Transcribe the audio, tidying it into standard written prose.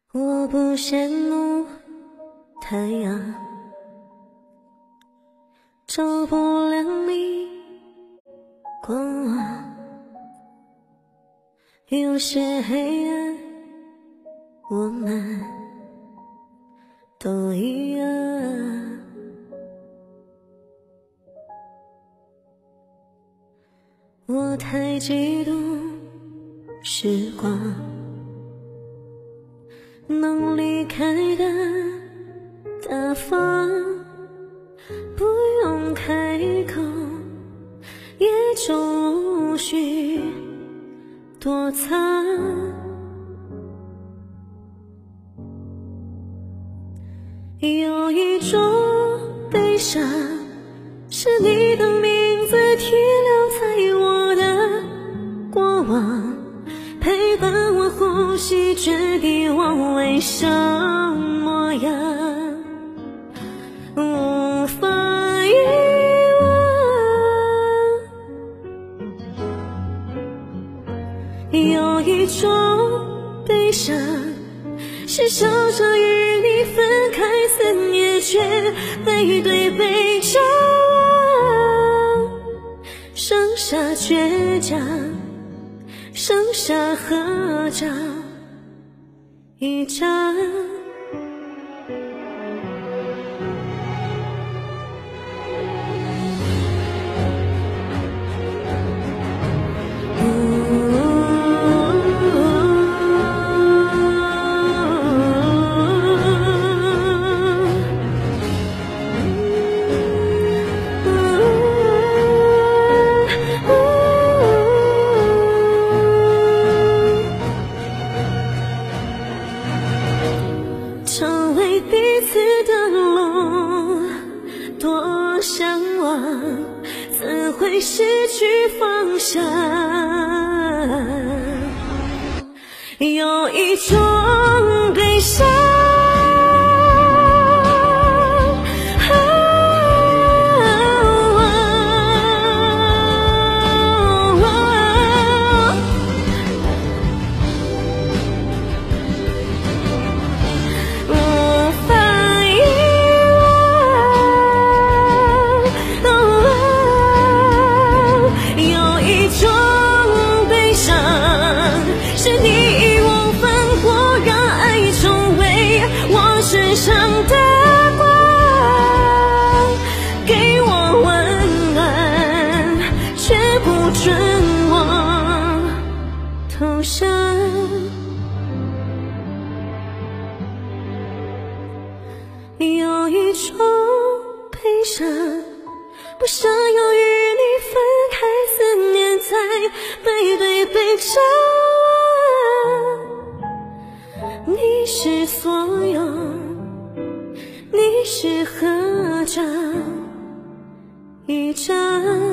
我不羡慕太阳，照不亮你光芒。有些黑暗，我们都一样。我太嫉妒时光，能离开的大方，不用开口，也就无需躲藏。有一种悲伤，是你的名字停留在我的过往，陪伴我呼吸，决定我微笑模样，无法遗忘。有一种悲伤，是想着与你分开思念，却背对背张望，剩下倔强，剩下合照一张。成为彼此的路，多向往，怎会失去方向？有一种悲伤，是你义无反顾，让爱成为我身上的光，给我温暖，却不准我投降。有一种悲伤，不想要与你分开，思念在背对背张望，你是所有，你是合照一张。